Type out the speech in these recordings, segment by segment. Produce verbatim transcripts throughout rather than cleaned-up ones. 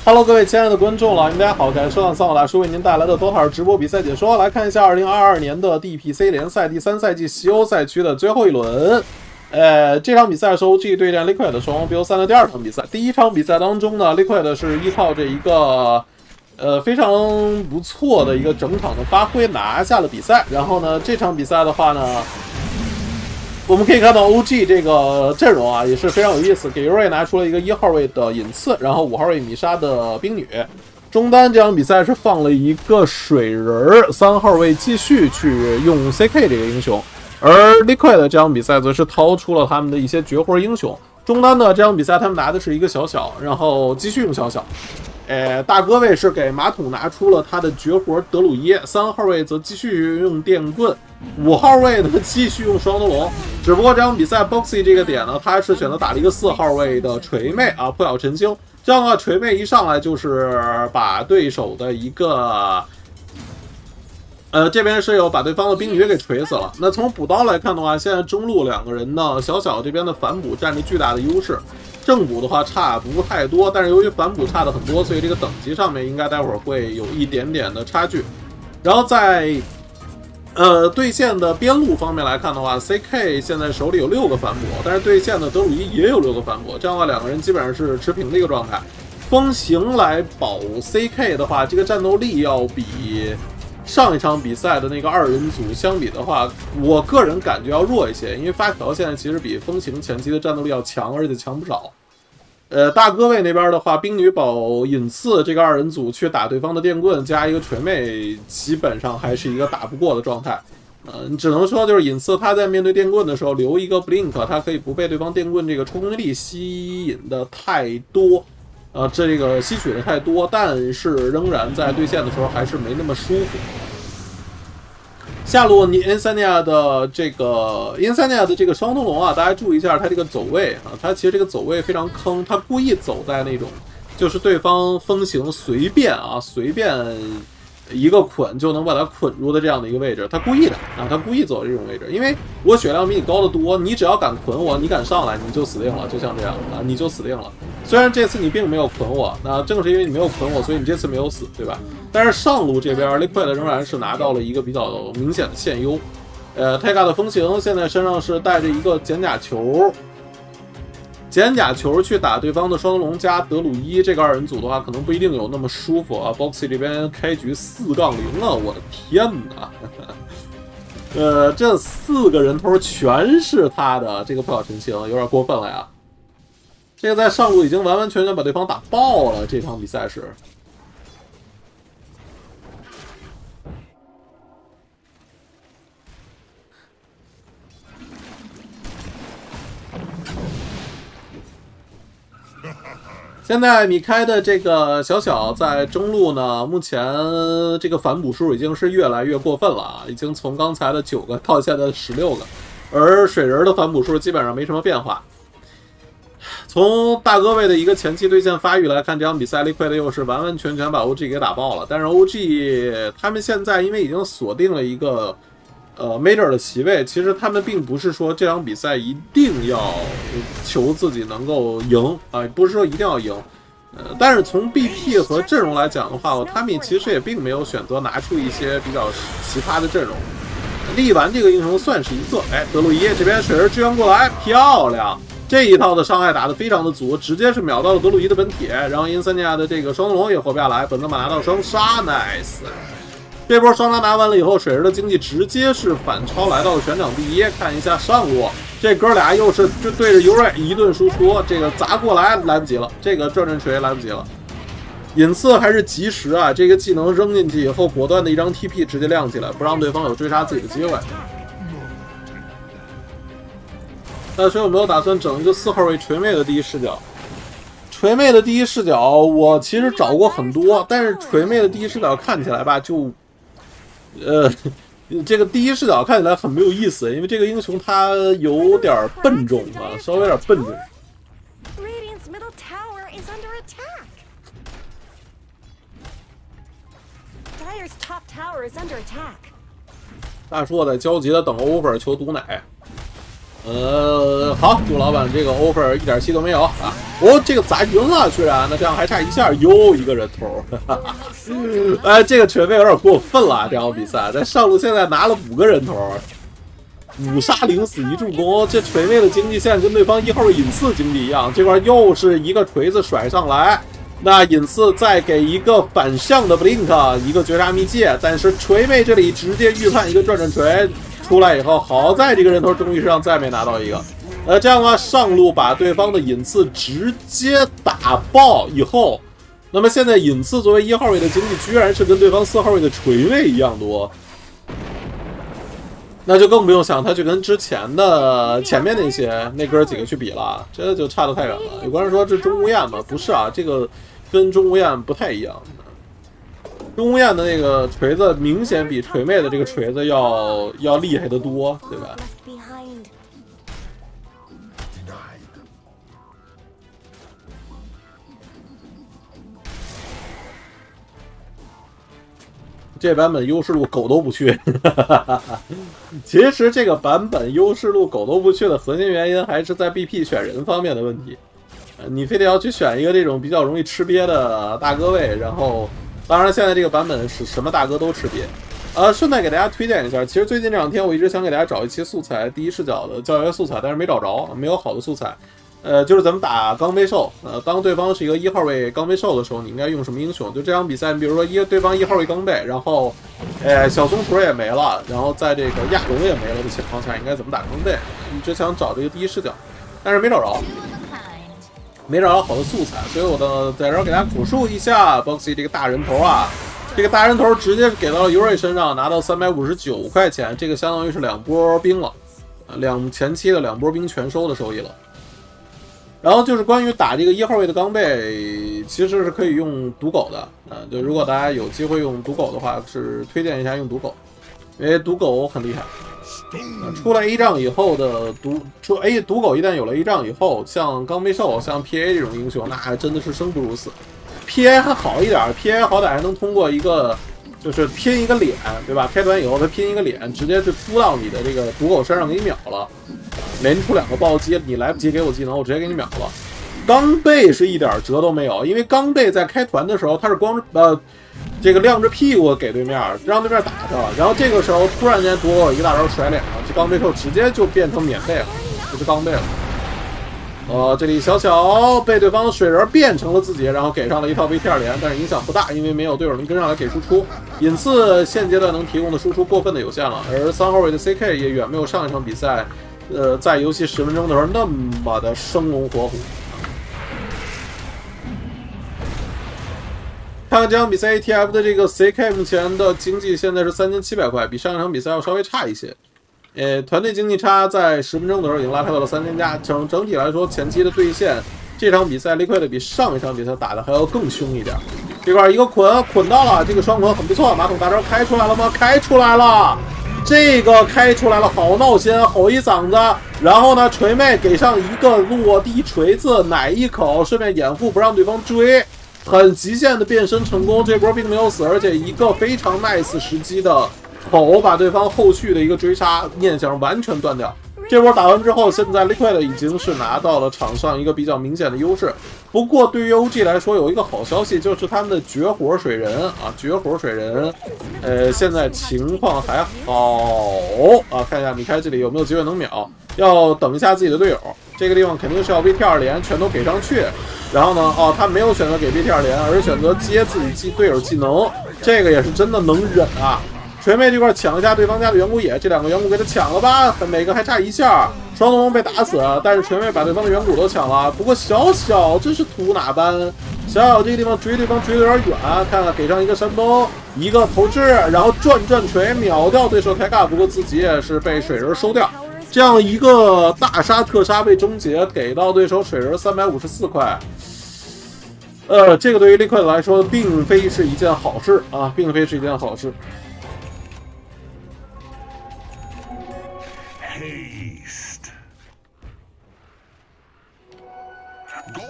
Hello， 各位亲爱的观众，老爷们大家好，感谢收看桑普大叔为您带来的 DOTA 直播比赛解说。来看一下二零二二年的 D P C 联赛第三赛季西欧赛区的最后一轮。呃，这场比赛是 O G 对战 Liquid 双方 B O 三的第二场比赛。第一场比赛当中呢 ，Liquid 是依靠这一个呃非常不错的一个整场的发挥拿下了比赛。然后呢，这场比赛的话呢，我们可以看到 O G 这个阵容啊也是非常有意思，给 Yuri 拿出了一个一号位的隐刺，然后五号位米莎的冰女。中单这场比赛是放了一个水人，三号位继续去用 C K 这个英雄，而 Liquid 这场比赛则是掏出了他们的一些绝活英雄。中单呢这场比赛他们拿的是一个小小，然后继续用小小。呃，大哥位是给马桶拿出了他的绝活德鲁伊，三号位则继续用电棍，五号位呢继续用双德龙。只不过这场比赛 Boxy 这个点呢，他是选择打了一个四号位的锤妹啊，破晓晨星。这样的话，锤妹一上来就是把对手的一个，呃，这边是有把对方的冰女给锤死了。那从补刀来看的话，现在中路两个人呢，小小这边的反补占着巨大的优势。正补的话差不太多，但是由于反补差的很多，所以这个等级上面应该待会儿会有一点点的差距。然后在呃对线的边路方面来看的话 ，C K 现在手里有六个反补，但是对线的德鲁伊也有六个反补，这样的话两个人基本上是持平的一个状态。风行来保 C K 的话，这个战斗力要比上一场比赛的那个二人组相比的话，我个人感觉要弱一些，因为发条现在其实比风行前期的战斗力要强，而且强不少。呃，大哥位那边的话，冰女保隐刺这个二人组去打对方的电棍加一个锤妹，基本上还是一个打不过的状态。呃，你只能说就是隐刺他在面对电棍的时候留一个 blink， 他可以不被对方电棍这个冲击力吸引的太多，呃，这个吸取的太多，但是仍然在对线的时候还是没那么舒服。下路 Insania 的这个 Insania 的这个双灯笼啊，大家注意一下他这个走位啊，他其实这个走位非常坑，他故意走在那种就是对方风行随便啊随便一个捆就能把他捆住的这样的一个位置，他故意的啊，他故意走这种位置，因为我血量比你高得多，你只要敢捆我，你敢上来你就死定了，就像这样啊，你就死定了。虽然这次你并没有捆我，那正是因为你没有捆我，所以你这次没有死，对吧？但是上路这边 Liquid 仍然是拿到了一个比较明显的现优。呃 ，Taiga 的风行现在身上是带着一个减甲球，减甲球去打对方的双龙加德鲁伊这个二人组的话，可能不一定有那么舒服啊。Boxy 这边开局四杠零啊，我的天哪！呃，这四个人头全是他的，这个破晓晨星有点过分了呀。这个在上路已经完完全全把对方打爆了，这场比赛是。现在米开的这个小小在中路呢，目前这个反补数已经是越来越过分了啊，已经从刚才的九个到现在的十六个，而水人的反补数基本上没什么变化。从大哥位的一个前期对线发育来看，这场比赛 Liquid 又是完完全全把 O G 给打爆了。但是 O G 他们现在因为已经锁定了一个呃 Major 的席位，其实他们并不是说这场比赛一定要求自己能够赢啊、呃，不是说一定要赢。呃，但是从 B P 和阵容来讲的话，他们其实也并没有选择拿出一些比较奇葩的阵容。力丸这个英雄算是一个，哎，德鲁伊这边水人支援过来，漂亮。这一套的伤害打得非常的足，直接是秒到了德鲁伊的本体，然后因三尼亚的这个双龙也活不下来，本泽马拿到双杀 ，nice。这波双杀拿完了以后，水人的经济直接是反超来到了全场第一。看一下上路，这哥俩又是就对着尤瑞一顿输出，这个砸过来来不及了，这个转转锤来不及了。隐刺还是及时啊，这个技能扔进去以后，果断的一张 T P 直接亮起来，不让对方有追杀自己的机会。大水有没有打算整一个四号位锤妹的第一视角？锤妹的第一视角，我其实找过很多，但是锤妹的第一视角看起来吧，就，呃，这个第一视角看起来很没有意思，因为这个英雄他有点笨重啊，稍微有点笨重。大叔在焦急的等 over 求毒奶。呃，好，杜老板这个 offer 一点戏都没有啊。 哦，这个砸晕了，居然，那这样还差一下，又一个人头。哎，这个锤妹有点过分了，这场比赛在上路现在拿了五个人头，五杀零死一助攻，这锤妹的经济线跟对方一号位隐刺经济一样，这块又是一个锤子甩上来。 那隐刺再给一个反向的 blink， 一个绝杀秘技，但是锤妹这里直接预判一个转转锤出来以后，好在这个人头终于上再没拿到一个，呃，这样的话上路把对方的隐刺直接打爆以后，那么现在隐刺作为一号位的经济居然是跟对方四号位的锤妹一样多。 那就更不用想，他就跟之前的前面那些那哥几个去比了，这就差得太远了。有观众说这钟无艳吗？不是啊，这个跟钟无艳不太一样。钟无艳的那个锤子明显比锤妹的这个锤子要要厉害得多，对吧？ 这版本优势路狗都不去，其实这个版本优势路狗都不去的核心原因还是在 B P 选人方面的问题。呃，你非得要去选一个这种比较容易吃瘪的大哥位，然后，当然现在这个版本是什么大哥都吃瘪。呃，顺带给大家推荐一下，其实最近这两天我一直想给大家找一期素材，第一视角的教学素材，但是没找着，没有好的素材。 呃，就是咱们打钢背兽，呃，当对方是一个一号位钢背兽的时候，你应该用什么英雄？就这场比赛，比如说一对方一号位钢背，然后，呃，小松鼠也没了，然后在这个亚龙也没了的情况下，应该怎么打钢背？一直想找这个第一视角，但是没找着，没找着好的素材，所以我的在这儿给大家口述一下 Boxy 这个大人头啊，这个大人头直接给到了尤瑞身上，拿到三百五十九块钱，这个相当于是两波兵了，两前期的两波兵全收的收益了。 然后就是关于打这个一号位的钢背，其实是可以用毒狗的。呃，就如果大家有机会用毒狗的话，是推荐一下用毒狗，因为毒狗很厉害。呃、出了 A 仗以后的毒出 A 毒狗一旦有了 A 仗以后，像钢背兽、像 P A 这种英雄，那真的是生不如死。P A 还好一点 ，P A 好歹还能通过一个就是拼一个脸，对吧？开团以后他拼一个脸，直接就扑到你的这个毒狗身上给你秒了。 连出两个暴击，你来不及给我技能，我直接给你秒了。钢背是一点辙都没有，因为钢背在开团的时候，他是光呃这个亮着屁股给对面，让对面打他，然后这个时候突然间毒狗一个大招甩脸了，这钢背兽直接就变成免费了，不是钢背了。呃，这里小小被对方的水人变成了自己，然后给上了一套 V T 二连，但是影响不大，因为没有队友能跟上来给输出。隐刺现阶段能提供的输出过分的有限了，而三号位的 C K 也远没有上一场比赛。 呃，在游戏十分钟的时候那么的生龙活虎。看看这场比赛 A T F 的这个 C K 目前的经济现在是三千七百块，比上一场比赛要稍微差一些。呃，团队经济差在十分钟的时候已经拉开到了三千加，整整体来说前期的兑现，这场比赛 Liquid 比上一场比赛打的还要更凶一点。这块一个捆捆到了，这个双捆很不错，马桶大招开出来了吗？开出来了。 这个开出来了，好闹心，吼一嗓子。然后呢，锤妹给上一个落地锤子，奶一口，顺便掩护不让对方追，很极限的变身成功。这波并没有死，而且一个非常 nice 时机的吼，把对方后续的一个追杀念想完全断掉。这波打完之后，现在 Liquid 已经是拿到了场上一个比较明显的优势。不过对于 O G 来说，有一个好消息，就是他们的绝活水人啊，绝活水人，呃，现在情况还好啊。看一下米开这里有没有机会能秒，要等一下自己的队友。这个地方肯定是要 V T 二连全都给上去。然后呢，哦，他没有选择给 V T 二连，而是选择接自己技队友技能，这个也是真的能忍啊。 锤妹这块抢一下对方家的远古野，这两个远古给他抢了吧？每个还差一下，双龙被打死，但是锤妹把对方的远古都抢了。不过小小这是图哪般？小小这个地方追对方追的有点远，看看给上一个山崩，一个投掷，然后转转锤秒掉对手开尬，不过自己也是被水人收掉。这样一个大杀特杀被终结，给到对手水人三百五十四块。 呃，这个对于Liquid来说，并非是一件好事啊，并非是一件好事。 Haste. Go.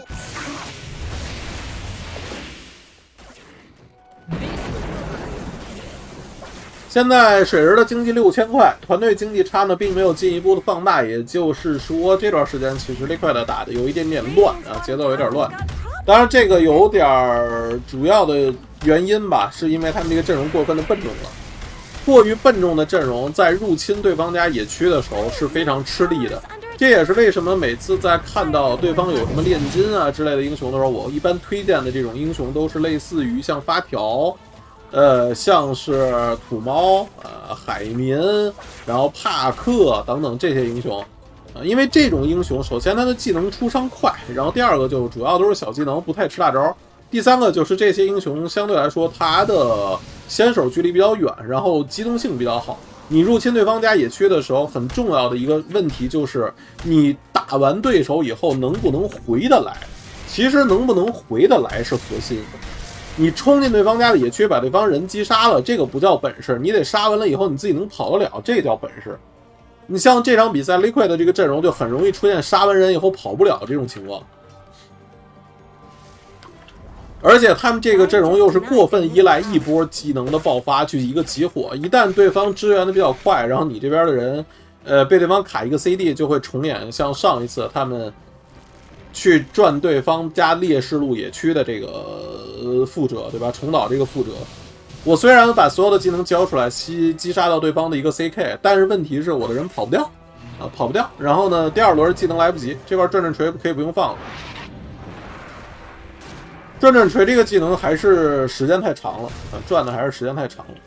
现在水人的经济六千块，团队经济差呢并没有进一步的放大，也就是说这段时间其实Liquid打的有一点点乱啊，节奏有点乱。当然这个有点主要的原因吧，是因为他们这个阵容过分的笨重了。过于笨重的阵容在入侵对方家野区的时候是非常吃力的。这也是为什么每次在看到对方有什么炼金啊之类的英雄的时候，我一般推荐的这种英雄都是类似于像发条。呃，像是土猫、呃海民，然后帕克等等这些英雄，啊、呃，因为这种英雄，首先他的技能出伤快，然后第二个就主要都是小技能，不太吃大招，第三个就是这些英雄相对来说他的先手距离比较远，然后机动性比较好。你入侵对方家野区的时候，很重要的一个问题就是你打完对手以后能不能回得来。其实能不能回得来是核心。你冲进对方家的野区，把对方人击杀了，这个不叫本事，你得杀完了以后你自己能跑得了，这叫本事。你像这场比赛 Liquid 的这个阵容就很容易出现杀完人以后跑不了这种情况，而且他们这个阵容又是过分依赖一波技能的爆发去一个集火，一旦对方支援的比较快，然后你这边的人呃被对方卡一个 C D， 就会重演像上一次他们去赚对方家烈士路野区的这个呃负者，对吧？重蹈这个覆辙。我虽然把所有的技能交出来，击击杀到对方的一个 C K， 但是问题是我的人跑不掉啊，跑不掉。然后呢，第二轮技能来不及，这块转转锤可以不用放了。转转锤这个技能还是时间太长了啊，转的还是时间太长了。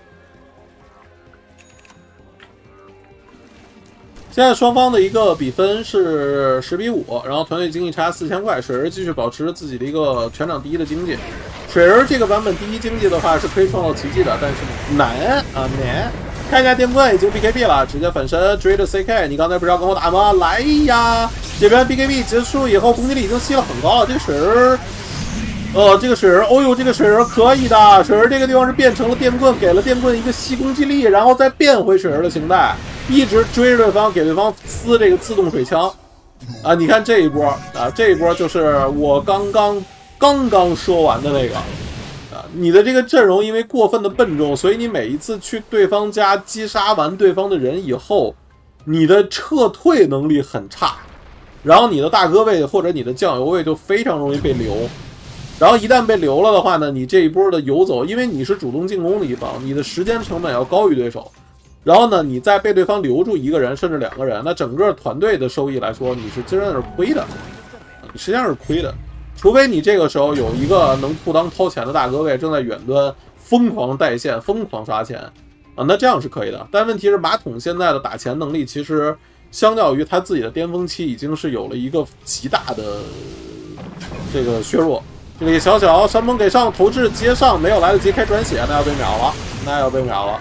现在双方的一个比分是十比五，然后团队经济差四千块，水人继续保持自己的一个全场第一的经济。水人这个版本第一经济的话是可以创造奇迹的，但是难啊难。看一下电棍已经 B K B 了，直接反身追着 C K， 你刚才不是要跟我打吗？来呀！这边 B K B 结束以后，攻击力已经吸了很高了，这个水人。呃，这个水人，哦呦，这个水人可以的，水人这个地方是变成了电棍，给了电棍一个吸攻击力，然后再变回水人的形态，一直追着对方，给对方呲这个自动水枪，啊，你看这一波啊，这一波就是我刚刚刚刚说完的那个，啊，你的这个阵容因为过分的笨重，所以你每一次去对方家击杀完对方的人以后，你的撤退能力很差，然后你的大哥位或者你的酱油位就非常容易被留。然后一旦被留了的话呢，你这一波的游走，因为你是主动进攻的一方，你的时间成本要高于对手。然后呢，你再被对方留住一个人甚至两个人，那整个团队的收益来说，你是真正是亏的，你实际上是亏的。除非你这个时候有一个能不当掏钱的大哥位正在远端疯狂带线、疯狂刷钱啊，那这样是可以的。但问题是，马桶现在的打钱能力其实相较于他自己的巅峰期，已经是有了一个极大的这个削弱。这里小小山崩给上投掷接上，没有来得及开转血，那要被秒了，那要被秒了。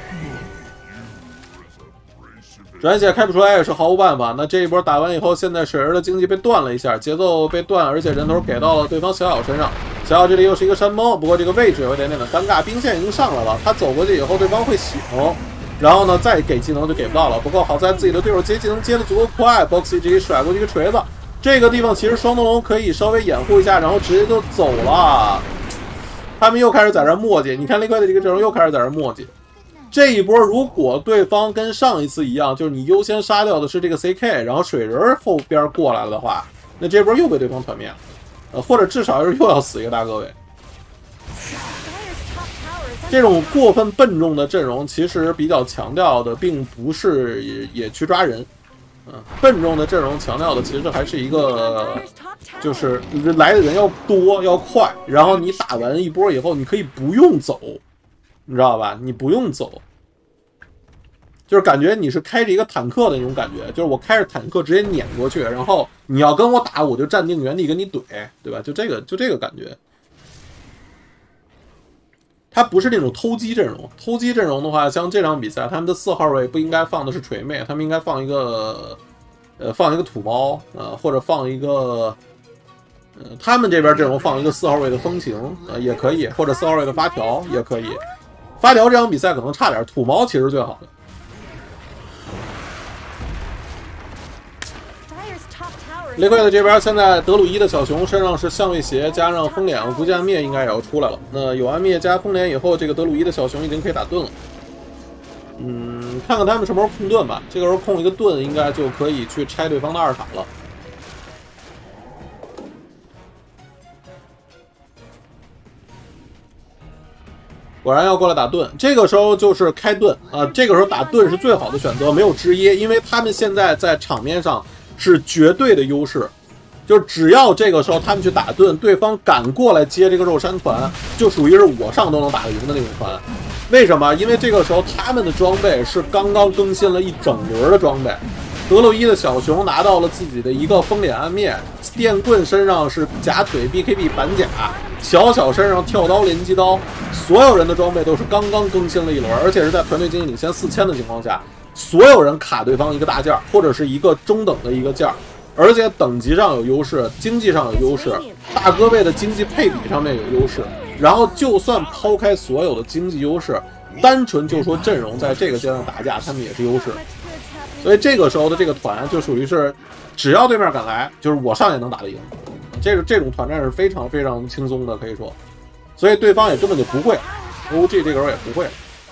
转血开不出来也是毫无办法。那这一波打完以后，现在水人的经济被断了一下，节奏被断，而且人头给到了对方小小身上。小小这里又是一个山崩，不过这个位置有一点点的尴尬，兵线已经上来了，他走过去以后，对方会醒，然后呢再给技能就给不到了。不过好在自己的对手接技能接的足够快 ，Boxy 直接甩过去一个锤子。这个地方其实双灯笼可以稍微掩护一下，然后直接就走了。他们又开始在这磨叽，你看Liquid的这个阵容又开始在这磨叽。这一波如果对方跟上一次一样，就是你优先杀掉的是这个 C K， 然后水人后边过来了的话，那这波又被对方团灭了，呃，或者至少是又要死一个大各位。这种过分笨重的阵容，其实比较强调的并不是也也去抓人。嗯，笨重的阵容强调的其实还是一个，就是来的人要多要快，然后你打完一波以后，你可以不用走，你知道吧？你不用走，就是感觉你是开着一个坦克的那种感觉，就是我开着坦克直接撵过去，然后你要跟我打，我就站定原地跟你怼，对吧？就这个就这个感觉。它不是那种偷鸡阵容，偷鸡阵容的话，像这场比赛，他们的四号位不应该放的是锤妹，他们应该放一个，呃，放一个土猫，呃，或者放一个，呃，他们这边阵容放一个四号位的风行，呃，也可以，或者四号位的发条也可以。发条这场比赛可能差点，土猫其实最好的。Liquid 这边现在德鲁伊的小熊身上是相位鞋加上风脸，我估计暗灭应该也要出来了。那有暗灭加风脸以后，这个德鲁伊的小熊已经可以打盾了。 嗯，看看他们什么时候控盾吧。这个时候控一个盾，应该就可以去拆对方的二塔了。果然要过来打盾，这个时候就是开盾啊、呃！这个时候打盾是最好的选择，没有之一，因为他们现在在场面上是绝对的优势，就是只要这个时候他们去打盾，对方敢过来接这个肉山团，就属于是我上都能打得赢的那种团。为什么？因为这个时候他们的装备是刚刚更新了一整轮的装备。德鲁伊的小熊拿到了自己的一个风脸暗灭，电棍身上是假腿 B K B 板甲，小小身上跳刀连击刀，所有人的装备都是刚刚更新了一轮，而且是在团队经济领先四千的情况下，所有人卡对方一个大件或者是一个中等的一个件，而且等级上有优势，经济上有优势，大哥位的经济配比上面有优势，然后就算抛开所有的经济优势，单纯就说阵容在这个阶段打架，他们也是优势。所以这个时候的这个团就属于是，只要对面敢来，就是我上也能打得赢。这个这种团战是非常非常轻松的，可以说。所以对方也根本就不会 ，O G 这个时候也不会。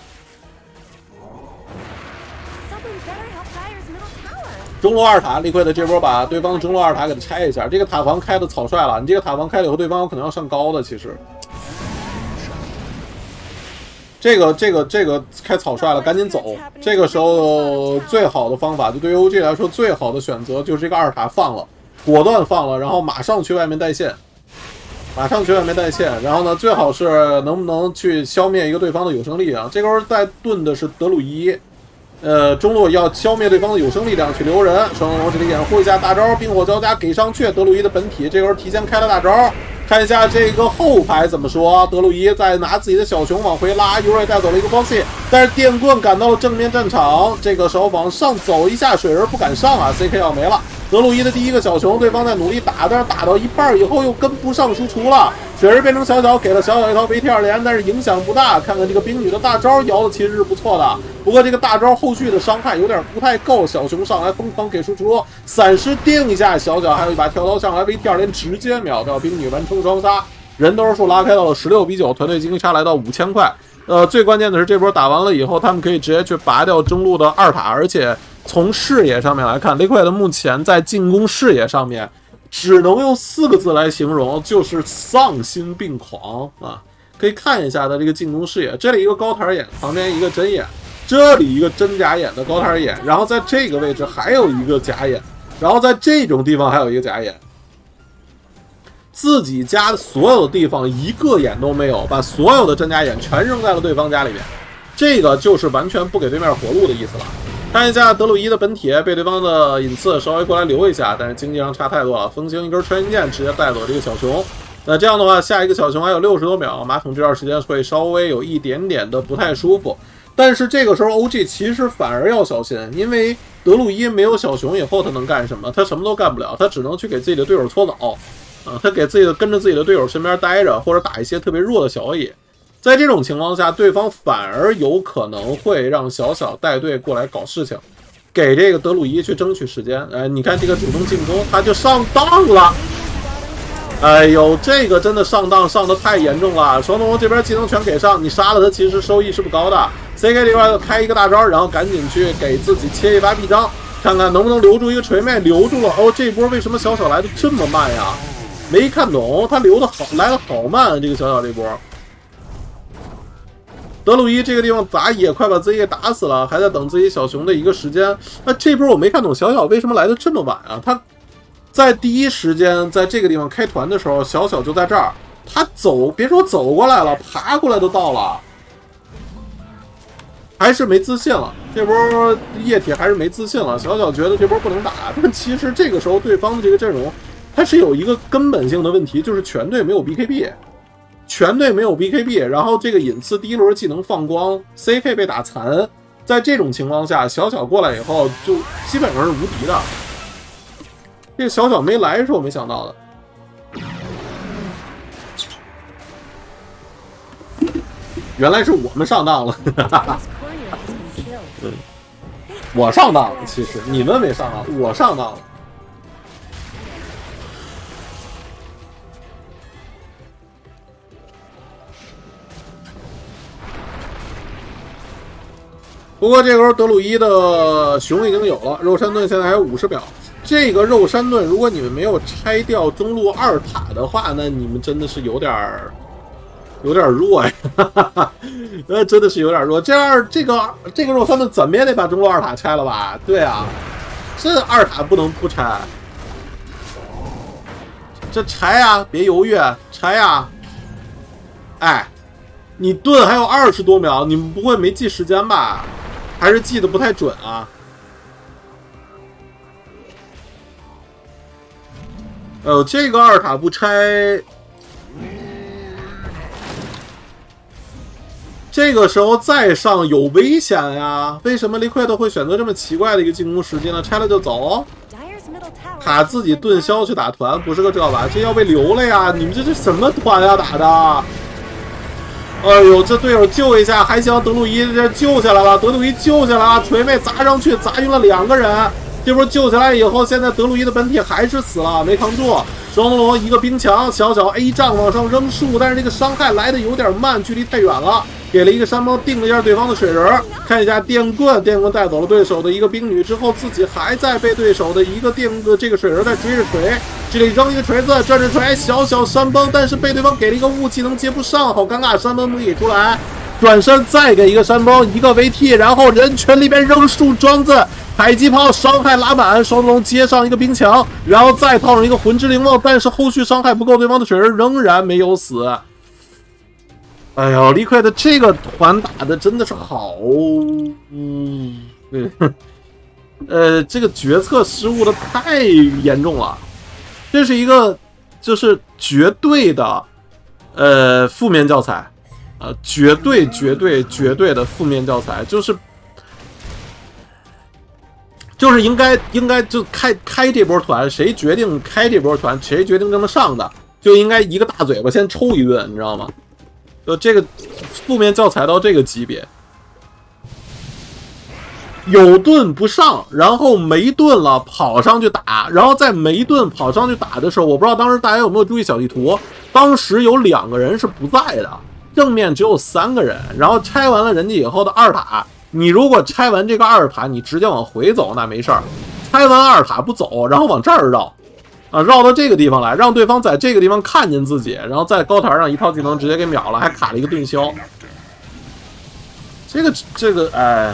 中路二塔，立奎的这波把对方的中路二塔给他拆一下，这个塔防开的草率了。你这个塔防开了以后，对方有可能要上高的，其实。这个这个这个开草率了，赶紧走。这个时候最好的方法，就对于 O G 来说，最好的选择就是这个二塔放了，果断放了，然后马上去外面带线，马上去外面带线。然后呢，最好是能不能去消灭一个对方的有生力量。这个时候带盾的是德鲁伊，呃，中路要消灭对方的有生力量去留人。双龙这里掩护一下大招，冰火交加给上去。德鲁伊的本体这个时候提前开了大招。看一下这个后排怎么说，德鲁伊在拿自己的小熊往回拉，尤瑞带走了一个光系，但是电棍赶到了正面战场，这个时候往上走一下，水人不敢上啊 ，C K 要没了。德鲁伊的第一个小熊，对方在努力打，但是打到一半以后又跟不上输出了，水人变成小小，给了小小一套 V T 二连，但是影响不大。看看这个冰女的大招摇的其实是不错的，不过这个大招后续的伤害有点不太够，小熊上来疯狂给输出，闪失定一下，小小还有一把跳刀上来 V T 二连直接秒掉冰女，完成双杀，人头数拉开到了十六比九，团队经济差来到五千块。呃，最关键的是这波打完了以后，他们可以直接去拔掉中路的二塔，而且从视野上面来看，Liquid目前在进攻视野上面只能用四个字来形容，就是丧心病狂啊！可以看一下它这个进攻视野，这里一个高台眼，旁边一个针眼，这里一个真假眼的高台眼，然后在这个位置还有一个假眼，然后在这种地方还有一个假眼。自己家的所有的地方一个眼都没有，把所有的真假眼全扔在了对方家里面，这个就是完全不给对面活路的意思了。看一下德鲁伊的本体被对方的隐刺稍微过来留一下，但是经济上差太多了，风行一根穿云箭直接带走这个小熊。那这样的话，下一个小熊还有六十多秒，马桶这段时间会稍微有一点点的不太舒服。但是这个时候 O G 其实反而要小心，因为德鲁伊没有小熊以后他能干什么？他什么都干不了，他只能去给自己的队友搓澡。啊，他给自己的跟着自己的队友身边待着，或者打一些特别弱的小野。在这种情况下，对方反而有可能会让小小带队过来搞事情，给这个德鲁伊去争取时间。哎，你看这个主动进攻，他就上当了。哎呦，这个真的上当上的太严重了。双龙这边技能全给上，你杀了他，其实收益是不高的。C K 这边开一个大招，然后赶紧去给自己切一把臂章，看看能不能留住一个锤妹，留住了。哦，这波为什么小小来的这么慢呀？没看懂，他留的好，来的好慢啊！这个小小这波，德鲁伊这个地方砸野，快把自己给打死了，还在等自己小熊的一个时间。那这波我没看懂，小小为什么来的这么晚啊？他在第一时间在这个地方开团的时候，小小就在这儿，他走，别说走过来了，爬过来都到了，还是没自信了。这波液体还是没自信了，小小觉得这波不能打，但其实这个时候对方的这个阵容。它是有一个根本性的问题，就是全队没有 B K B， 全队没有 B K B， 然后这个隐刺第一轮技能放光 ，C K 被打残，在这种情况下，小小过来以后就基本上是无敌的。这个小小没来是我没想到的，原来是我们上当了，嗯，我上当了，其实你们没上当，我上当了。 不过这个时候德鲁伊的熊已经有了，肉山盾现在还有五十秒。这个肉山盾，如果你们没有拆掉中路二塔的话，那你们真的是有点儿。有点弱呀，呃，真的是有点弱。这样，这个这个肉山盾怎么也得把中路二塔拆了吧？对啊，这二塔不能不拆，这拆呀，别犹豫，拆呀！哎，你盾还有二十多秒，你们不会没记时间吧？还是记得不太准啊？呃，这个二塔不拆。这个时候再上有危险呀！为什么Liquid会选择这么奇怪的一个进攻时机呢？拆了就走，卡自己盾消去打团，不是个这吧？这要被留了呀！你们这是什么团呀打的？哎呦，这队友救一下还行，德鲁伊这救下来了，德鲁伊救下来了，锤妹砸上去，砸晕了两个人。这波救下来以后，现在德鲁伊的本体还是死了，没扛住。双龙龙一个冰墙，小小 A 杖往上扔树，但是这个伤害来的有点慢，距离太远了。给了一个山崩，定了一下对方的水人，看一下电棍，电棍带走了对手的一个冰女之后，自己还在被对手的一个电个这个水人在追着锤，这里扔一个锤子，这是锤，小小山崩，但是被对方给了一个雾气能接不上，好尴尬，山崩没给出来，转身再给一个山崩，一个 V T， 然后人群里边扔树桩子，迫击炮伤害拉满，双龙接上一个冰墙，然后再套上一个魂之灵梦，但是后续伤害不够，对方的水人仍然没有死。哎呦，Liquid的这个团打的真的是好，嗯，对，呃，这个决策失误的太严重了，这是一个就是绝对的，呃，负面教材，啊、呃，绝对绝对绝对的负面教材，就是就是应该应该就开开这波团，谁决定开这波团，谁决定这么上的，就应该一个大嘴巴先抽一顿，你知道吗？就这个负面教材到这个级别，有盾不上，然后没盾了跑上去打，然后在没盾跑上去打的时候，我不知道当时大家有没有注意小地图，当时有两个人是不在的，正面只有三个人，然后拆完了人家以后的二塔，你如果拆完这个二塔，你直接往回走那没事儿，拆完二塔不走，然后往这儿绕。啊，绕到这个地方来，让对方在这个地方看见自己，然后在高台上一套技能直接给秒了，还卡了一个盾消。这个这个，哎，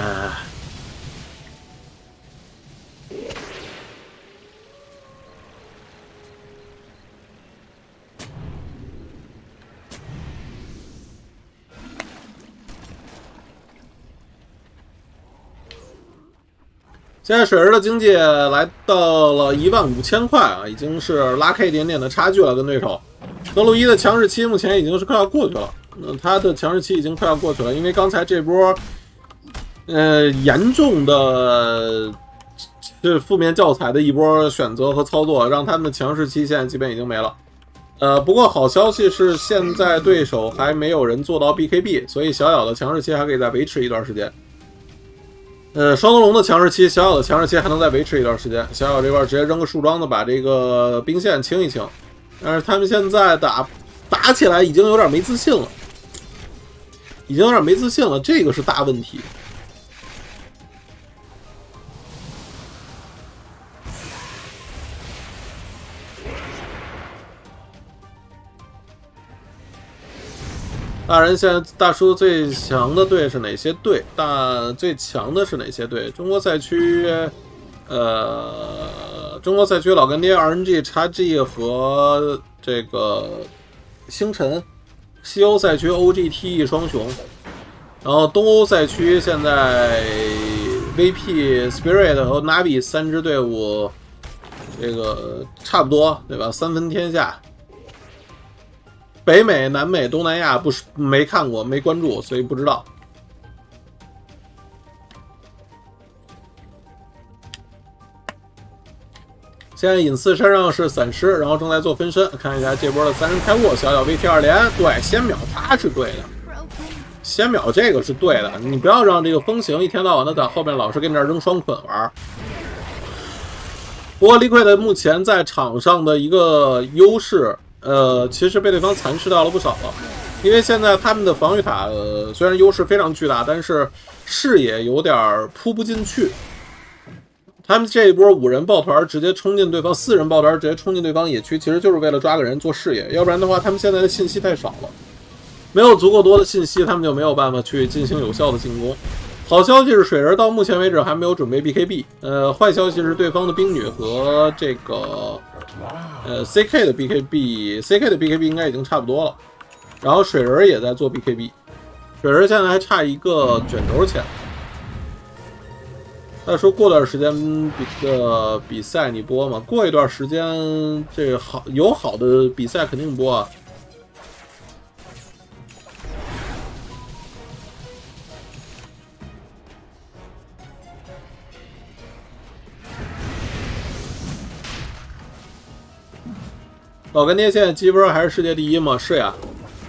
现在水人的经济来到了一万五千块啊，已经是拉开一点点的差距了，跟对手。德鲁伊的强势期目前已经是快要过去了，那他的强势期已经快要过去了，因为刚才这波，呃，严重的是负面教材的一波选择和操作，让他们的强势期现在基本已经没了。呃，不过好消息是，现在对手还没有人做到 B K B， 所以小小的强势期还可以再维持一段时间。呃，双头龙的强势期，小小的强势期还能再维持一段时间。小小这块直接扔个树桩子，把这个兵线清一清。但是他们现在打打起来已经有点没自信了，已经有点没自信了，这个是大问题。大人现在大叔最强的队是哪些队？大最强的是哪些队？中国赛区，呃，中国赛区老干爹 R N G、X G 和这个星辰，西欧赛区 O G T E 双雄，然后东欧赛区现在 V P Spirit 和 Navi 三支队伍，这个差不多对吧？三分天下。北美、南美、东南亚不是没看过，没关注，所以不知道。现在隐四身上是散尸，然后正在做分身，看一下这波的三人开握，小小 V T 二连，对，先秒他是对的，先秒这个是对的，你不要让这个风行一天到晚的在后面老是跟这扔双捆玩。不过 Liquid 目前在场上的一个优势。呃，其实被对方蚕食掉了不少了，因为现在他们的防御塔、呃、虽然优势非常巨大，但是视野有点扑不进去。他们这一波五人抱团直接冲进对方，四人抱团直接冲进对方野区，其实就是为了抓个人做视野，要不然的话，他们现在的信息太少了，没有足够多的信息，他们就没有办法去进行有效的进攻。好消息是水人到目前为止还没有准备 B K B， 呃，坏消息是对方的冰女和这个呃 C K 的 B K B，C K 的 B K B 应该已经差不多了，然后水人也在做 B K B， 水人现在还差一个卷轴钱。他说过段时间比的比赛你播吗？过一段时间这个好有好的比赛肯定播啊。老干爹现在积分还是世界第一吗？是呀。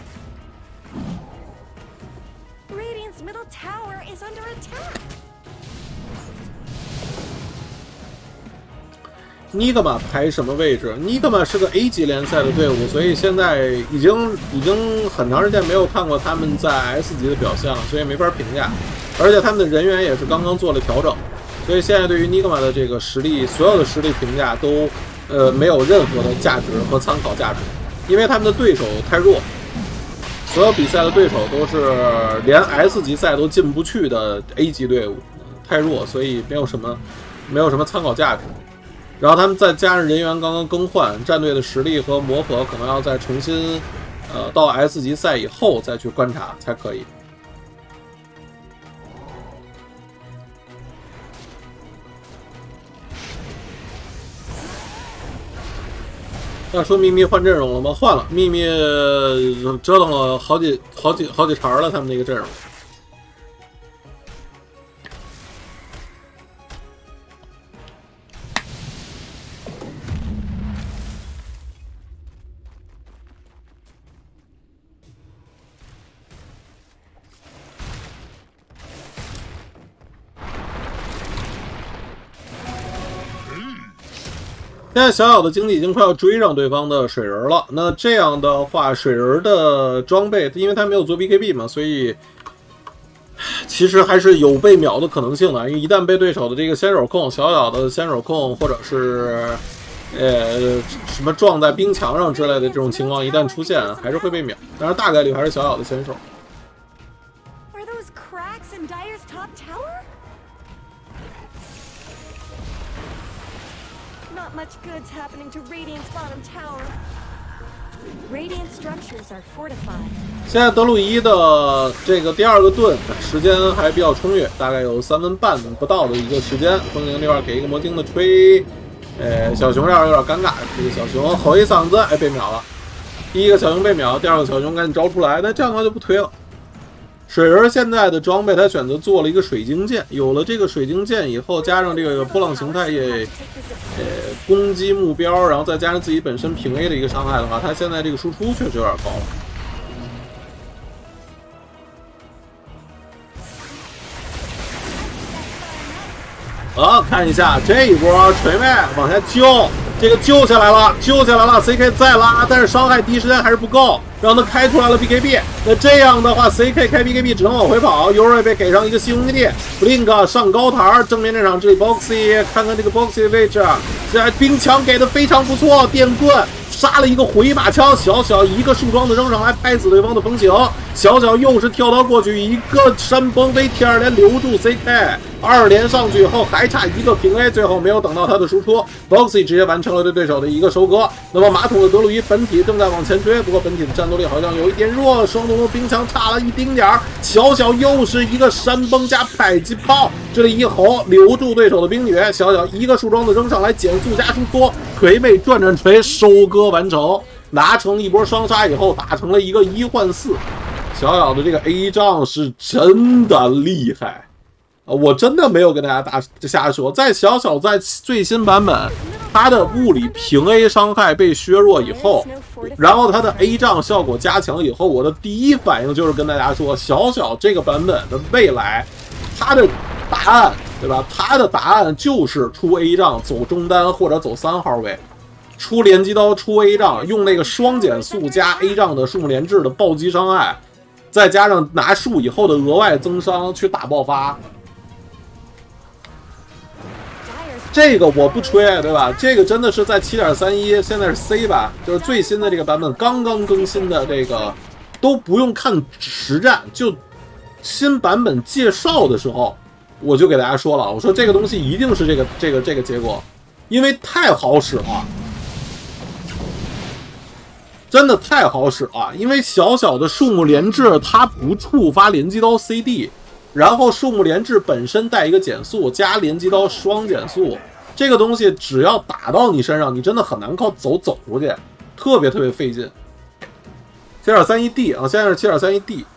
尼格玛排什么位置？尼格玛是个 A 级联赛的队伍，所以现在已经已经很长时间没有看过他们在 S 级的表现了，所以没法评价。而且他们的人员也是刚刚做了调整，所以现在对于尼格玛的这个实力，所有的实力评价都呃没有任何的价值和参考价值，因为他们的对手太弱，所有比赛的对手都是连 S 级赛都进不去的 A 级队伍，太弱，所以没有什么没有什么参考价值。然后他们再加上人员刚刚更换，战队的实力和磨合可能要再重新，呃，到 S 级赛以后再去观察才可以。那说秘密换阵容了吗？换了，秘密折腾了好几好几好几茬了，他们那个阵容。现在小小的经济已经快要追上对方的水人了。那这样的话，水人的装备，因为他没有做 B K B 嘛，所以其实还是有被秒的可能性的。因为一旦被对手的这个先手控、小小的先手控，或者是呃什么撞在冰墙上之类的这种情况一旦出现，还是会被秒。但是大概率还是小小的先手。 Much goods happening to Radiant's bottom tower. Radiant structures are fortified. 现在德鲁伊的这个第二个盾时间还比较充裕，大概有三分半不到的一个时间。风铃这块给一个魔晶的吹，呃，小熊这样有点尴尬，这个小熊吼一嗓子，哎，被秒了。第一个小熊被秒，第二个小熊赶紧招出来，那这样的话就不推了。水人现在的装备，他选择做了一个水晶剑。有了这个水晶剑以后，加上这个波浪形态也，呃，攻击目标，然后再加上自己本身平 A 的一个伤害的话，他现在这个输出确实有点高了。啊，看一下这一波锤妹往下救，这个救下来了，救下来了 ，C K 再拉，但是伤害第一时间还是不够。让他开出来了 B K B， 那这样的话 ，C K 开 B K B 只能往回跑。尤瑞被给上一个西红地 ，Blink 上高台，正面战场这里 Boxy， 看看这个 Boxy 的位置，现在冰墙给的非常不错，电棍杀了一个回马枪，小小一个树桩子扔上来拍死对方的风行，小小又是跳刀过去，一个山崩 V T 二连留住 C K， 二连上去以后还差一个平 A， 最后没有等到他的输出 ，Boxy 直接完成了对对手的一个收割。那么马桶的德鲁伊本体正在往前追，不过本体的战斗力好像有一点弱，双龙的冰墙差了一丁点儿，小小又是一个山崩加迫击炮，这里一吼留住对手的冰女，小小一个树桩子扔上来减速加输出，魁妹转转锤收割完成，拿成一波双杀以后打成了一个一换四，小小的这个 A 仗是真的厉害。我真的没有跟大家大瞎说，在小小在最新版本，他的物理平 A 伤害被削弱以后，然后他的 A 仗效果加强以后，我的第一反应就是跟大家说，小小这个版本的未来，他的答案对吧？他的答案就是出 A 仗走中单或者走三号位，出连击刀出 A 仗，用那个双减速加 A 仗的树木连制的暴击伤害。 再加上拿树以后的额外增伤去打爆发，这个我不吹，对吧？这个真的是在 七点三一， 现在是 C 吧，就是最新的这个版本刚刚更新的这个，都不用看实战，就新版本介绍的时候，我就给大家说了，我说这个东西一定是这个这个这个结果，因为太好使了。真的太好使了，因为小小的树木连掷它不触发连击刀 C D， 然后树木连掷本身带一个减速，加连击刀双减速，这个东西只要打到你身上，你真的很难靠走走出去，特别特别费劲。七点三一 D 啊，现在是 七点三一 D，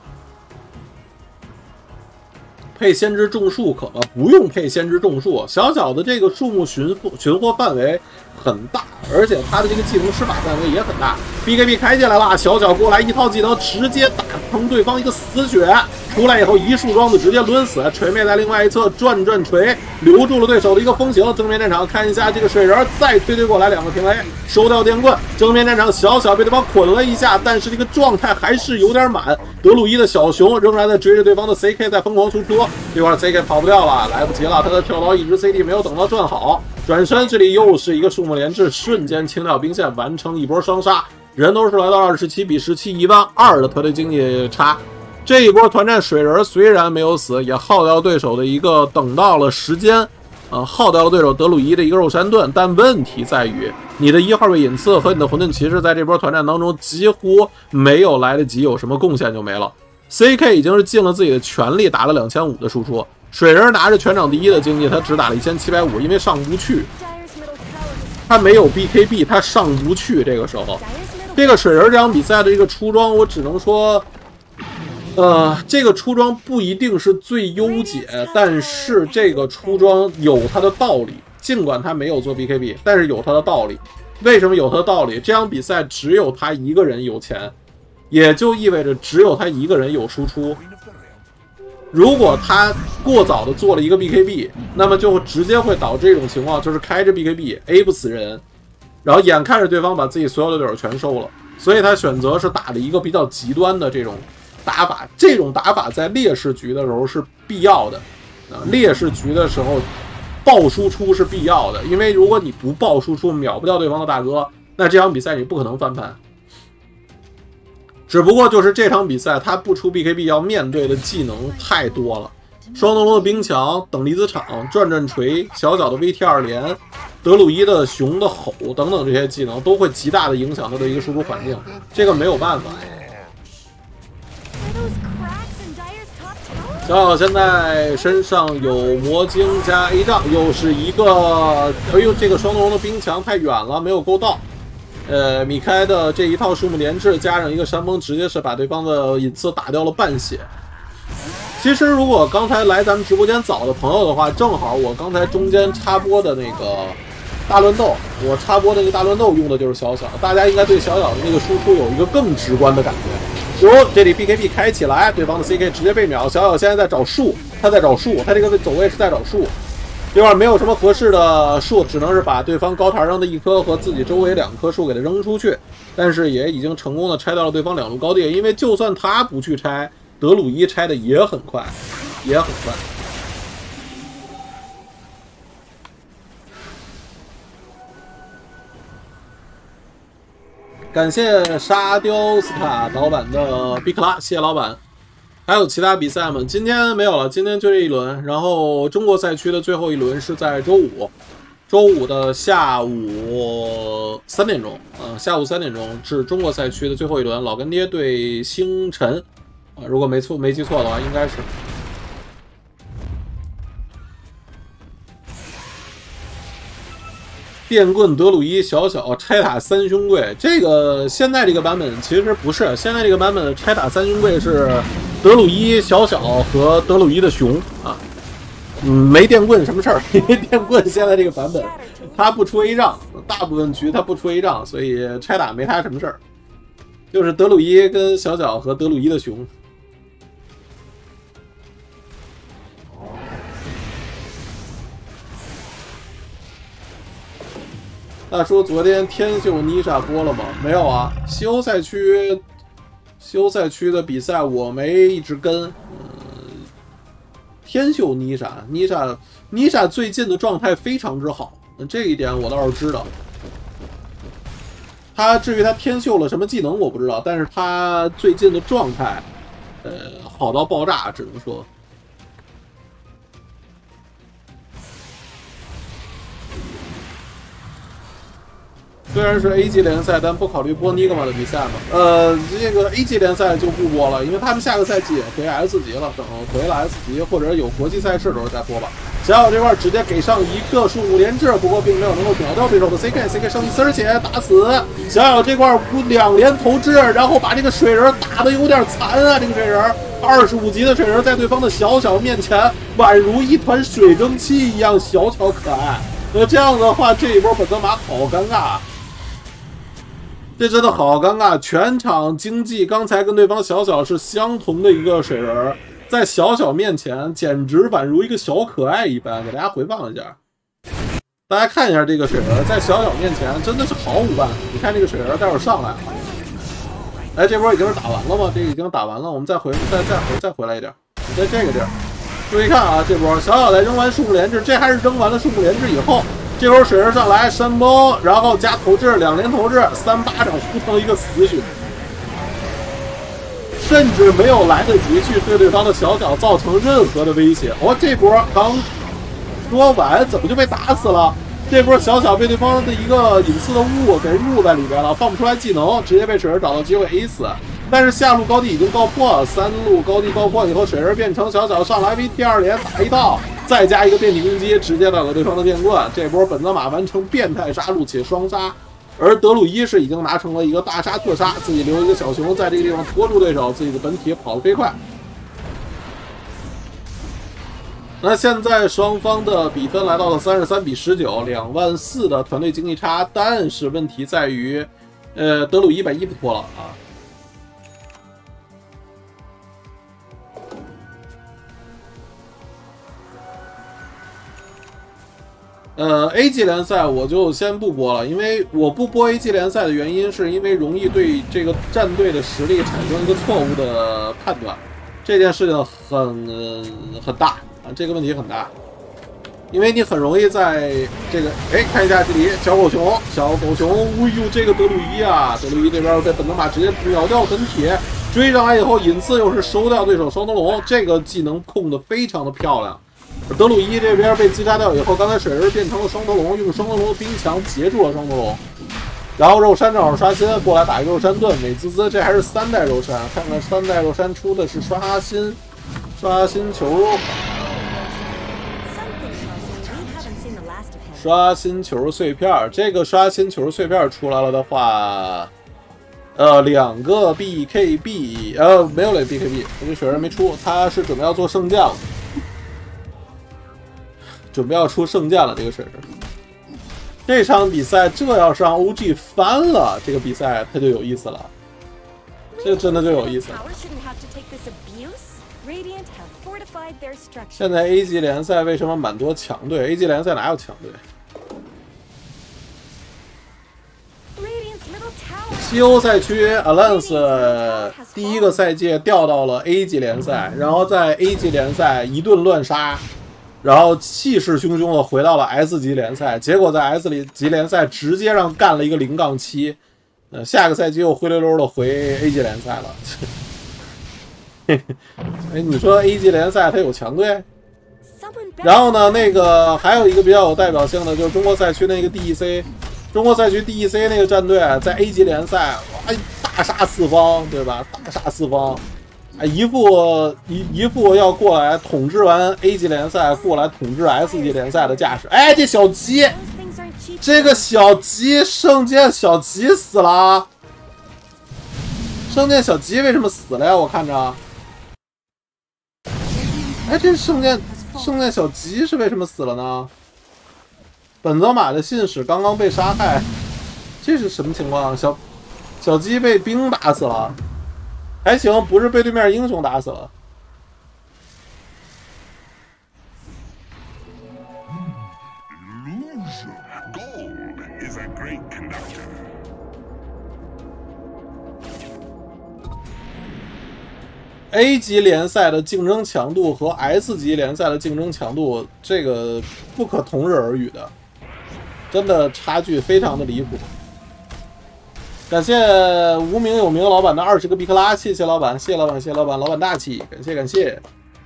配先知种树可吗？不用配先知种树，小小的这个树木寻寻获范围很大，而且它的这个技能施法范围也很大。B K B 开进来了，小小过来一套技能，直接打成对方一个死血。出来以后一束装子直接抡死，锤妹在另外一侧转转锤，留住了对手的一个风行。正面战场看一下这个水人，再推推过来两个平 A， 收掉电棍。正面战场小小被对方捆了一下，但是这个状态还是有点满。德鲁伊的小熊仍然在追着对方的 C K 在疯狂输出，这块 C K 跑不掉了，来不及了，他的跳刀一直 C D 没有等到转好，转身这里又是一个树木连掷，瞬间清掉兵线，完成一波双杀。人头数来到二十七比十七，一万二的团队经济差。这一波团战水人虽然没有死，也耗掉对手的一个等到了时间，呃，耗掉了对手德鲁伊的一个肉山盾。但问题在于，你的一号位隐刺和你的混沌骑士在这波团战当中几乎没有来得及有什么贡献就没了。C K 已经是尽了自己的全力，打了两千五的输出。水人拿着全场第一的经济，他只打了一千七百五，因为上不去。他没有 B K B， 他上不去。这个时候，这个水人这场比赛的这个出装，我只能说。呃，这个出装不一定是最优解，但是这个出装有它的道理。尽管他没有做 B K B， 但是有它的道理。为什么有它的道理？这场比赛只有他一个人有钱，也就意味着只有他一个人有输出。如果他过早的做了一个 B K B， 那么就直接会导致这种情况，就是开着 B K B A 不死人，然后眼看着对方把自己所有的对手全收了，所以他选择是打了一个比较极端的这种打法。这种打法在劣势局的时候是必要的啊，劣势局的时候爆输出是必要的，因为如果你不爆输出，秒不掉对方的大哥，那这场比赛你不可能翻盘。只不过就是这场比赛他不出 B K B 要面对的技能太多了，双灯笼的冰墙、等离子场、转转锤、小小的 V T 二连、德鲁伊的熊的吼等等这些技能都会极大的影响他的一个输出环境，这个没有办法。小小现在身上有魔晶加 A 杖，又是一个，哎呦，这个双灯笼的冰墙太远了，没有够到。呃，米开的这一套树木连掷加上一个山崩，直接是把对方的隐刺打掉了半血。其实如果刚才来咱们直播间早的朋友的话，正好我刚才中间插播的那个大乱斗，我插播那个大乱斗用的就是小小，大家应该对小小的那个输出有一个更直观的感觉。哟，这里 B K B 开起来，对方的 C K 直接被秒。小小现在在找树，他在找树，他这个走位是在找树。这块没有什么合适的树，只能是把对方高台上的一棵和自己周围两棵树给它扔出去，但是也已经成功的拆掉了对方两路高地。因为就算他不去拆，德鲁伊拆的也很快，也很快。感谢沙雕斯卡老板的比克拉，谢谢老板。还有其他比赛吗？今天没有了，今天就这一轮。然后中国赛区的最后一轮是在周五，周五的下午三点钟，啊、呃，下午三点钟是中国赛区的最后一轮，老干爹对星辰，啊、呃，如果没错没记错的话，应该是。电棍德鲁伊小小拆塔三兄贵，这个现在这个版本其实不是，现在这个版本的拆塔三兄贵是德鲁伊小小和德鲁伊的熊啊，嗯，没电棍什么事儿，因为电棍现在这个版本它不出 A 仗，大部分局它不出 A 仗，所以拆塔没它什么事儿，就是德鲁伊跟小小和德鲁伊的熊。大叔，昨天天秀妮莎播了吗？没有啊。西欧赛区西欧赛区的比赛我没一直跟。嗯，天秀妮莎，妮莎，妮莎最近的状态非常之好，这一点我倒是知道。他至于他天秀了什么技能我不知道，但是他最近的状态，呃，好到爆炸，只能说。虽然是 A 级联赛，但不考虑播尼格玛的比赛嘛。呃，这个 A 级联赛就不播了，因为他们下个赛季也回 S 级了，等回了 S 级或者有国际赛事的时候再播吧。小小这块直接给上一个树木连制，不过并没有能够秒掉对手的 C K，C K 升一丝，而且打死小小这块两连投掷，然后把这个水人打得有点残啊！这个水人二十五级的水人在对方的小小面前，宛如一团水蒸气一样小巧可爱。那这样的话，这一波本泽马好尴尬。这真的好尴尬，全场经济刚才跟对方小小是相同的一个水人，在小小面前简直宛如一个小可爱一般。给大家回放一下，大家看一下这个水人在小小面前真的是毫无办法。你看这个水人待会儿上来，哎，这波已经是打完了吗？这已经打完了，我们再回再再回再回来一点，在这个地儿，注意看啊，这波小小在扔完树木连制，这还是扔完了树木连制以后。这会儿水人上来山崩，然后加投掷，两连投掷，三巴掌呼成一个死血，甚至没有来得及去对对方的小小造成任何的威胁。哦，这波刚说完，怎么就被打死了？这波小小被对方的一个隐私的物给入在里边了，放不出来技能，直接被水人找到机会 A 死。但是下路高地已经告破，三路高地告破以后，水人变成小小上来 V T 二连打一道。再加一个变体攻击，直接到了对方的电棍。这波本泽马完成变态杀戮且双杀，而德鲁伊是已经拿成了一个大杀特杀，自己留一个小熊在这个地方拖住对手，自己的本体跑得飞快。那现在双方的比分来到了三十三比十九，两万四的团队经济差，但是问题在于，呃，德鲁伊把衣服脱了啊。呃 ，A 级联赛我就先不播了，因为我不播 A 级联赛的原因，是因为容易对这个战队的实力产生一个错误的判断，这件事情很、呃、很大啊，这个问题很大，因为你很容易在这个，哎，看一下这里小狗熊，小狗熊，哎呦，这个德鲁伊啊，德鲁伊这边被本泽马直接秒掉本体，追上来以后引刺又是收掉对手双头龙，这个技能控得非常的漂亮。德鲁伊这边被击杀掉以后，刚才水人变成了双头龙，用双头龙的冰墙截住了双头龙，然后肉山正好刷新过来打一个肉山盾，美滋滋，这还是三代肉山，看看三代肉山出的是刷新刷新球，刷新球碎片，这个刷新球碎片出来了的话，呃，两个 B K B， 呃，没有了 B K B， 这水人没出，他是准备要做圣剑了。准备要出圣剑了，这个水人。这场比赛这要是让 O G 翻了，这个比赛它就有意思了，这真的就有意思了。现在 A 级联赛为什么蛮多强队 ？A 级联赛哪有强队？西欧赛区 Alliance 第一个赛季调到了 A 级联赛，然后在 A 级联赛一顿乱杀。然后气势汹汹的回到了 S 级联赛，结果在 S 级联赛直接让干了一个零杠七，呃，下个赛季又灰溜溜的回 A 级联赛了。哎，你说 A 级联赛它有强队？然后呢，那个还有一个比较有代表性的就是中国赛区那个 D E C， 中国赛区 D E C 那个战队在 A 级联赛哇大杀四方，对吧？大杀四方。哎，一副一一副要过来统治完 A 级联赛，过来统治 S 级联赛的架势。哎，这小吉，这个小吉圣剑小吉死了。圣剑小吉为什么死了呀？我看着。哎，这圣剑圣剑小吉是为什么死了呢？本泽马的信使刚刚被杀害，这是什么情况？小小吉被兵打死了。还行，不是被对面英雄打死了。 A 级联赛的竞争强度和 S 级联赛的竞争强度，这个不可同日而语的，真的差距非常的离谱。感谢无名有名老板的二十个比克拉，谢谢老板，谢谢老板，谢谢老板，老板大气，感谢感谢。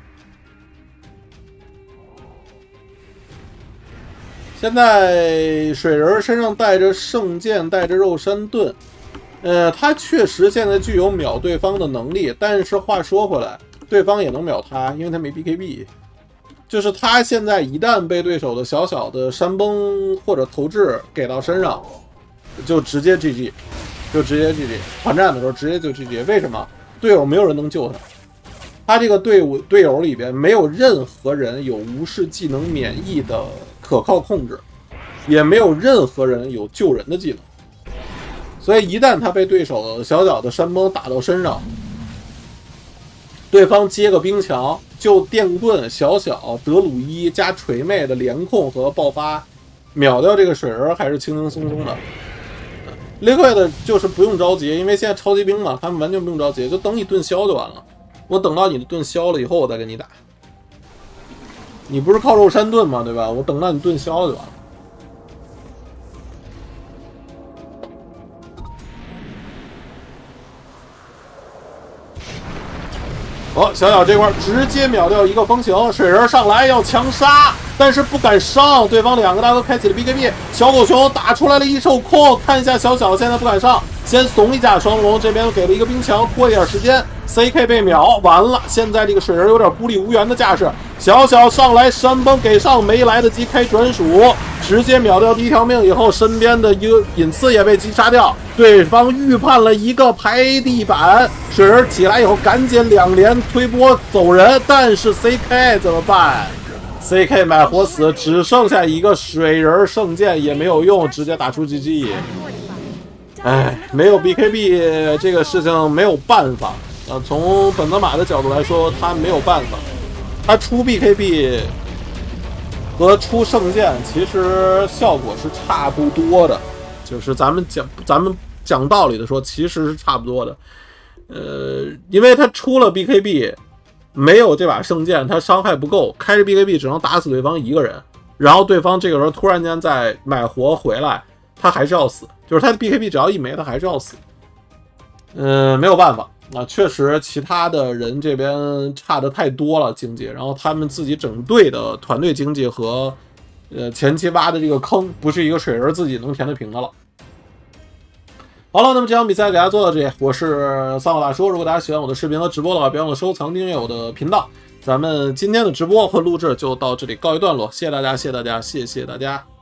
现在水人身上带着圣剑，带着肉山盾。呃，他确实现在具有秒对方的能力，但是话说回来，对方也能秒他，因为他没 B K B。就是他现在一旦被对手的小小的山崩或者投掷给到身上，就直接 G G， 就直接 G G。团战的时候直接就 G G， 为什么？队友没有人能救他，他这个队伍队友里边没有任何人有无视技能免疫的可靠控制，也没有任何人有救人的技能。所以一旦他被对手小小的山崩打到身上，对方接个冰墙，就电棍、小小、德鲁伊加锤妹的连控和爆发，秒掉这个水人还是轻轻松松的。Liquid 就是不用着急，因为现在超级兵嘛，他们完全不用着急，就等你盾消就完了。我等到你的盾消了以后，我再跟你打。你不是靠肉山盾吗？对吧？我等到你盾消就完了。哦，小小这块直接秒掉一个风行，水人上来要强杀，但是不敢上，对方两个大哥开启了 B K B， 小狗熊打出来了一手控，看一下小小现在不敢上，先怂一下，双龙这边给了一个冰墙，拖一点时间 ，C K 被秒，完了，现在这个水人有点孤立无援的架势，小小上来山崩给上，没来得及开专属，直接秒掉第一条命以后，身边的一个隐刺也被击杀掉，对方预判了一个排地板，水人起来以后赶紧两连推波走人，但是 C K 怎么办 ？C K 买活死，只剩下一个水人圣剑也没有用，直接打出 G G。哎，没有 B K B 这个事情没有办法啊。从本泽马的角度来说，他没有办法，他出 B K B 和出圣剑其实效果是差不多的，就是咱们讲咱们讲道理的说，其实是差不多的。呃，因为他出了 B K B， 没有这把圣剑，他伤害不够，开着 B K B 只能打死对方一个人，然后对方这个时候突然间再买活回来，他还是要死，就是他的 B K B 只要一没，他还是要死。嗯、呃，没有办法啊，确实其他的人这边差的太多了经济，然后他们自己整队的团队经济和呃前期挖的这个坑，不是一个水人自己能填得平的了。好了，那么这场比赛给大家做到这里，我是三好大叔。如果大家喜欢我的视频和直播的话，别忘了收藏订阅我的频道。咱们今天的直播和录制就到这里告一段落，谢谢大家，谢谢大家，谢谢大家。